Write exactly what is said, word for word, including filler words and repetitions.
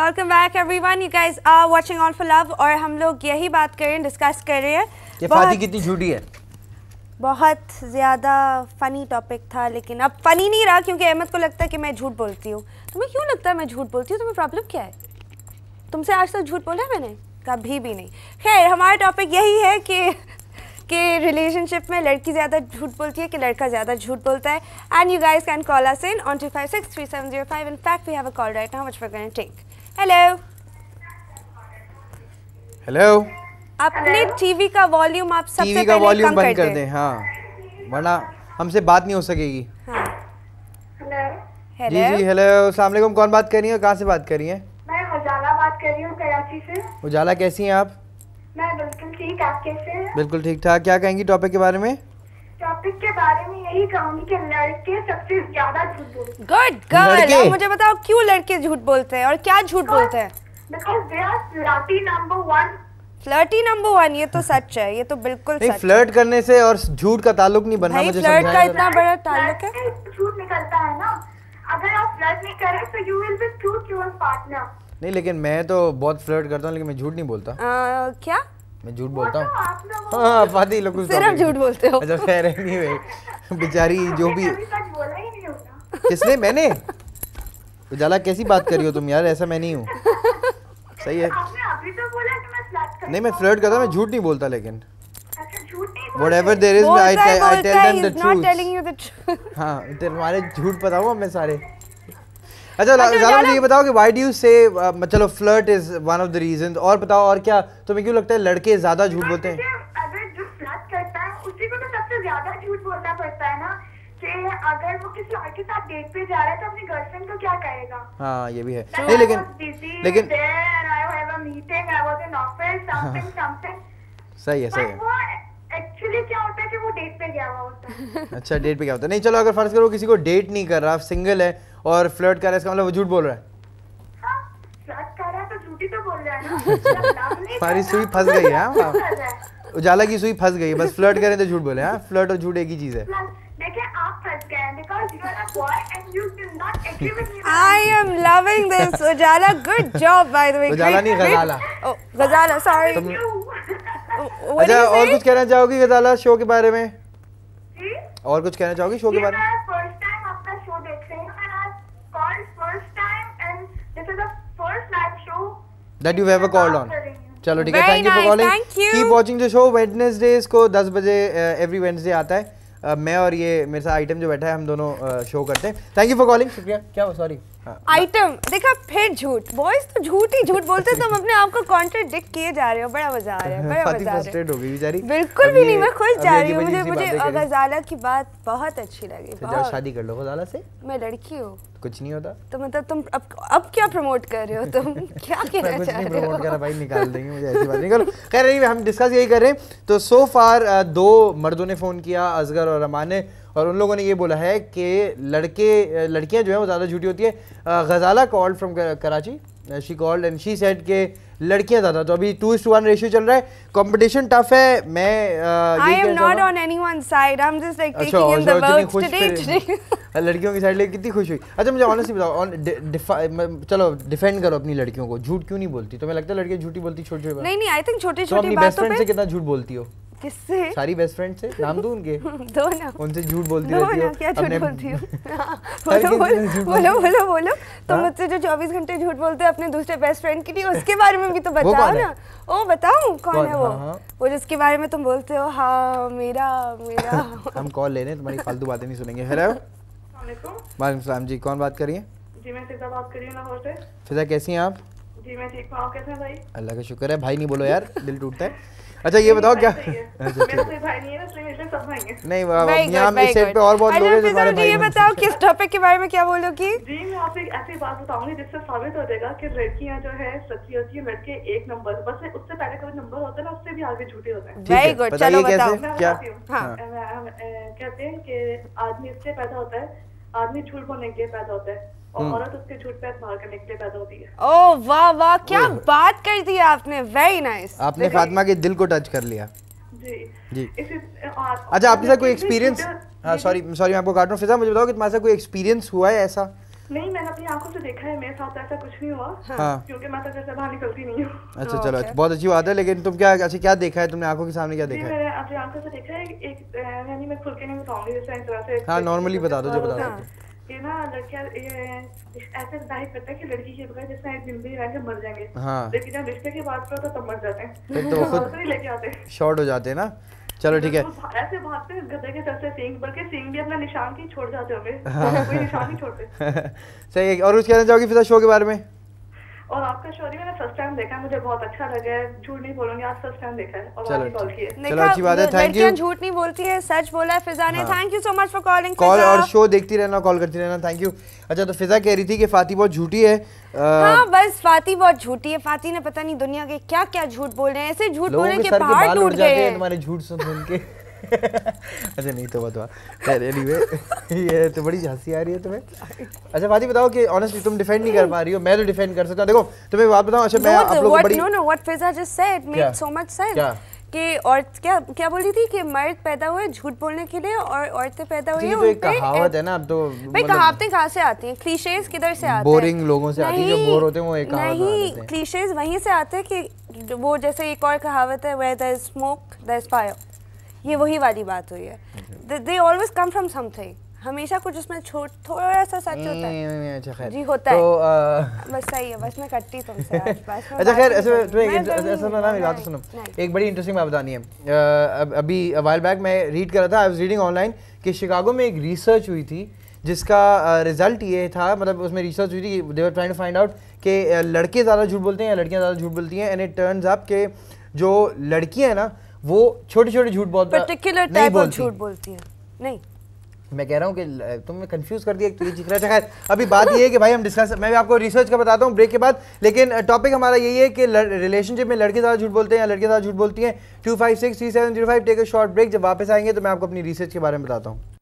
Welcome back everyone, you guys are watching on for love. और हम लोग यही बात कर रहे हैं, डिस्कस कर रहे हैं कि फाती कितनी झूठी है। बहुत ज़्यादा फ़नी टॉपिक था, लेकिन अब फ़नी नहीं रहा क्योंकि अहमद को लगता है कि मैं झूठ बोलती हूँ। तुम्हें क्यों लगता है मैं झूठ बोलती हूँ? तुम्हें प्रॉब्लम क्या है? तुमसे आज तक झूठ बोला है मैंने? कभी भी नहीं। खैर, हमारा टॉपिक यही है कि कि रिलेशनशिप में लड़की ज़्यादा झूठ बोलती है कि लड़का ज़्यादा झूठ बोलता है। And you guys can call us in on two five six three seven zero five. In fact we have a call right now which we are going to take. Hello hello, अपने TV का volume आप सबसे TV का पहले volume कम बंद कर कर दें, हाँ, वरना हमसे बात नहीं हो सकेगी। हाँ। हेलो जी जी हेलो, अस्सलाम वालेकुम। कौन बात कर रही है, कहाँ से बात कर रही हैं? मैं उजाला बात कर रही हूँ कराची से। उजाला, कैसी हैं आप? मैं बिल्कुल ठीक, आप कैसे हैं? बिल्कुल ठीक ठाक। क्या कहेंगी टॉपिक के बारे में? टॉपिक के बारे में यही कहूँगी कि लड़के सबसे ज्यादा झूठ बोलते हैं। Good girl. मुझे बताओ क्यों लड़के झूठ बोलते हैं और क्या झूठ बोलते हैं? Because they are flirty number one. Flirty number one, ये तो सच है, ये तो बिल्कुल नहीं, सच फ्लर्ट करने से और झूठ का ताल्लुक नहीं बनना, भाई। मुझे फ्लर्ट का समझाया इतना बड़ा ताल्लुक है। झूठ निकलता है ना। अगर आप फ्लर्ट नहीं करें तो you will be true to your partner. नहीं, लेकिन मैं तो बहुत फ्लर्ट करता हूँ, लेकिन मैं झूठ नहीं बोलता। आ, क्या मैं झूठ बोलता हूँ। आप लोग हाँ, फाती लोग कुछ सिर्फ झूठ बोलते हो? अच्छा, खैर नहीं भाई, बेचारी जो भी। कभी सच बोला ही नहीं होता। किसने? मैंने? उजाला, कैसी बात कर रही हो तुम यार? ऐसा मैं नहीं हूँ। सही है। आपने अभी तो बोला कि मैं फ्लर्ट करता हूँ। नहीं, मैं फ्लर्ट करता हूँ, मैं झूठ नहीं बोलता। लेकिन अच्छा, झूठ नहीं बोलते। whatever there is, I I I tell them the not telling truth। you the truth। हाँ, तुम्हारे झूठ पता हुआ मैं सारे। अच्छा, उजाला, मुझे ये बताओ कि why do you say, चलो flirt is one of the reasons, और बताओ और क्या तुम्हें क्यों लगता है लड़के ज्यादा झूठ बोलते हैं? अगर जो फ्लर्ट करता है उसी को तो सबसे ज्यादा झूठ बोलना पड़ता है ना, कि अगर वो किसी और के साथ डेट पे जा रहा है तो अपनी गर्लफ्रेंड को क्या कहेगा? हाँ, ये भी है। नहीं, लेकिन लेकिन सही है, सही है। एक्चुअली क्या होता है कि वो डेट पे गया हुआ होता है। अच्छा, डेट पे क्या होता है? नहीं, चलो अगर फर्ज करो किसी को डेट नहीं कर रहा, सिंगल है और फ्लर्ट कर रहा है, इसका मतलब वो झूठ बोल रहा है। हाँ, फ्लर्ट कर रहा है तो झूठी तो बोल रहा है ना। हमारी सुई फंस गई है। उजाला की सुई फंस गई, बस फ्लर्ट करें तो झूठ बोले। हाँ, फ्लर्ट और झूठ एक ही चीज है। देखिए, आप फंस गए हैं because you are a boy and you do not agree with me. I am loving this, Ujala. Good job by the way। उजाला नहीं, गजाला। Oh, गजाला, sorry। तुम- What अच्छा, did you और say? कुछ कहना चाहोगी गजाला शो के बारे में? जी? और कुछ कहना चाहोगी शो के बारे में? मैं फर्स्ट टाइम अपना शो देख रही हूँ and I called first time and this is the first live show That you ever called on? चलो ठीक है, Very thank you for nice, calling. thank you। Keep watching the show. Wednesdays को दस बजे every Wednesday आता है। uh, मैं और ये मेरे साथ आइटम जो बैठा है, हम दोनों शो uh, करते हैं। Thank you for calling. शुक्रिया। क्या सॉरी आइटम देखा, फिर झूठ। बॉयज तो झूठ ही झूठ बोलते हैं। तुम अपने आप को कॉन्ट्रडिक्ट किए जा रहे हो। बड़ा मजा आ रहा है, बड़ा फाती मजा आ रहा फ्रस्ट्रेट हो गई बेचारी। है। बिल्कुल भी नहीं, मैं खुश जा रही हूँ। मुझे मुझे मुझे गजाला की बात बहुत अच्छी लगी। जाओ बहुत। शादी कर लो गजाला से। मैं लड़की हूँ कुछ नहीं होता। तो मतलब तुम अब अब क्या प्रमोट कर रहे हो? तुम क्या मैं कहना कुछ चाह नहीं रहे प्रमोट कर रहा हो? भाई, निकाल देंगे मुझे, ऐसी बात नहीं करो। खैर नहीं, हम डिस्कस यही कर रहे हैं। तो सो फार दो मर्दों ने फ़ोन किया, असगर और अमान ने, और उन लोगों ने ये बोला है कि लड़के लड़कियां जो है वो ज़्यादा झूठी होती है। Ghazala called from Karachi, she called and she said के लड़कियां ज़्यादा। तो अभी two is two one ratio चल रहा है, कंपटीशन टफ है। मैं I am not on anyone's side. I'm just like taking in the words today. today. लड़कियों की साइड लेके कितनी खुश हुई। अच्छा, मुझे ऑनेस्टली बताओ, ऑन चलो डिफेंड करो अपनी लड़कियों को, झूठ क्यों नहीं बोलती? तुम्हें लगता है लड़कियां झूठी बोलती छोटी छोटी बात? नहीं नहीं, आई थिंक छोटी तो छोटी अपनी बेस्ट बातों फ्रेंड पे। से कितना झूठ बोलती हो? किससे? सारी बेस्ट फ्रेंड से, नाम दूं उनके? दो ना। उनसे झूठ बोलती दो रहती ना, हो क्या झूठ अपने- बोलती हो? हाँ, हर बोलो किसी बोलो से झूठ बोलो बोलो बोलो। तुम हाँ? मुझसे जो चौबीस घंटे झूठ बोलते हो अपने दूसरे बेस्ट फ्रेंड के लिए, उसके बारे में भी तो बताओ कौन है? ना। ओ बताऊं कौन कौन? है वो? हाँ, हाँ। वो जिसके बारे में तुम बोलते हो हाँ मेरा मेरा। हम कॉल ले रहे हैं, तुम्हारी फालतू बातें नहीं सुनेंगे। हेलो, वालेकुम सलाम जी, कौन बात कर रही है? जी, मैं फिजा बात कर रही हूँ लाहौर से। फिजा, कैसी हैं आप? जी, मैं ठीक हूँ, आप कैसे हैं भाई? अल्लाह का शुक्र है। भाई नहीं बोलो यार, दिल टूटता है। अच्छा, ये बताओ क्या? मेरा अच्छा, ठीक है। कोई भाई नहीं है ना, इसलिए मेरे लिए सब भाई हैं। नहीं, Very यहाँ good, पे very सेट good. पे और बहुत लोग हैं अच्छा, जो फिजा हमारे जी, भाई ये बन बताओ सकते हैं। किस टॉपिक के बारे में क्या बोलोगी? जी, मैं आपसे एक ऐसी बात बताऊंगी जिससे साबित हो जाएगा कि लड़कियां जो है सच्ची होती है, लड़के एक नंबर। बस उससे पहले कोई नंबर होता है ना, उससे भी आगे झूठे होते हैं। ठीक है, वेरी गुड, बताइए चलो बताओ। कैसे? मैं क्या? बताती हूँ। हाँ। अ, हम, अ, कहते हैं कि आदमी इससे पैदा होता है, आदमी झूठ बोलने के लिए पैदा होता है, और औरत उसके झूठ पे बाहर करने के लिए पैदा होती है। ओ वाह वाह, क्या बात कर दी आपने। Very nice. आपने फातिमा के दिल को टच कर लिया। जी जी। इसी अच्छा, आपके साथ कोई एक्सपीरियंस? हाँ, सॉरी सॉरी मैं आपको काट रहा हूँ। फिजा, मुझे बताओ कि तुम्हारे साथ कोई एक्सपीरियंस हुआ है ऐसा नहीं, मैंने अपनी आंखों से देखा है, मेरे साथ ऐसा कुछ नहीं हुआ। हाँ। क्योंकि मैं तो घर से बाहर निकलती नहीं हूँ। अच्छा चलो, बहुत अच्छी बात है। लेकिन तुम क्या अच्छा क्या देखा है तुमने आंखों के सामने, क्या जी, देखा है? मैंने अपनी आंखों से देखा है एक, यानी मैं खुल के नहीं बताऊंगी, जैसे इस तरह से। हाँ नॉर्मली बता दो जो बता हाँ। दो। ये ना लड़कियां ऐसे जाहिर करते हैं कि लड़की के बगैर जैसे एक जिंदगी रह के मर जाएंगे। हाँ। लेकिन जब रिश्ते की बात करो तो तब मर जाते हैं। फिर तो वो खुद नहीं लेके आते। शॉर्ट हो जाते हैं ना। चलो ठीक है। तो ऐसे भागते हैं गधे के सर से सींग, बल्कि सींग भी अपना निशान की छोड़ जाते होंगे। कोई निशान नहीं छोड़ते। सही है। और कुछ कहना चाहोगी फिजा शो के बारे में? और आपका शो मैंने फर्स्ट टाइम देखा है, मुझे बहुत अच्छा लगा है, झूठ नहीं बोलूंगी, आज फर्स्ट टाइम देखा है और आज कॉल किया है। चलो अच्छी बात है, थैंक यू। लड़कियां झूठ नहीं बोलती है, सच बोला है फिजा ने। Thank you so much for calling. Call और शो देखती रहना, कॉल करती रहना, थैंक यू। अच्छा तो फिजा कह रही थी कि फाती बहुत झूठी है। हाँ बस फाती बहुत झूठी है। फाती ने पता नहीं दुनिया के क्या क्या झूठ बोल रहे हैं, ऐसे झूठ बोल रहे हैं कि पहाड़ टूट गए हैं तुम्हारे झूठ सुन सुन के। अच्छा नहीं तो बता खैर, एनीवे ये तो बड़ी हंसी आ रही है तुम्हें। अच्छा फाती बताओ कि ऑनेस्टली तुम डिफेंड नहीं कर पा रही हो, मैं तो डिफेंड कर सकता हूं। देखो तुम्हें बात बताऊं, अच्छा मैं आप लोगों को बड़ी no no what Fiza just said made so much sense कि और क्या क्या बोल रही थी कि मर्द पैदा हुए झूठ बोलने के लिए और औरतें पैदा हुई हैं। तो एक कहावत है ना, अब तो भाई कहावतें कहां से आती हैं? क्लीशेज किधर से आते हैं? बोरिंग लोगों से आती है, जो बोर होते हैं वो एक कहावत बना देते हैं। नहीं, क्लीशेज वहीं से आते हैं कि वो जैसे एक और कहावत है where there is smoke there is fire, ये वही वाली बात हुई है। they always come from something, हमेशा कुछ उसमें छोट थोड़ा सा सच होता है। अच्छा खैर जी होता तो है। बस सही है, बस मैं करती तुमसे आज बस। अच्छा खैर ऐसे तुम्हें ऐसा ना मेरी बात सुनो, एक बड़ी इंटरेस्टिंग बात बतानी है। अभी वाइल बैक मैं रीड कर रहा था, आई वाज रीडिंग ऑनलाइन कि शिकागो में एक रिसर्च हुई थी जिसका रिजल्ट ये था, मतलब उसमें रिसर्च हुई थी, they were trying to find out कि लड़के ज़्यादा झूठ बोलते हैं या लड़कियाँ ज़्यादा झूठ बोलती हैं। एंड इट टर्न्स अप कि जो लड़कियाँ हैं ना वो छोटे छोटे झूठ बहुत पर्टिकुलर टाइप ऑफ झूठ बोलती हैं। नहीं मैं कह रहा हूँ कि तुमने कंफ्यूज कर दिया, तो ये चीज रहा है। खैर अभी बात ये है कि भाई हम डिस्कस, मैं भी आपको रिसर्च का बताता हूँ ब्रेक के बाद, लेकिन टॉपिक हमारा यही है कि रिलेशनशिप में लड़के ज़्यादा झूठ बोलते हैं या लड़के ज़्यादा झूठ बोलती हैं। Two five six three seven zero five take a short break. जब वापस आएंगे तो मैं आपको अपनी रिसर्च के बारे में बताता हूँ।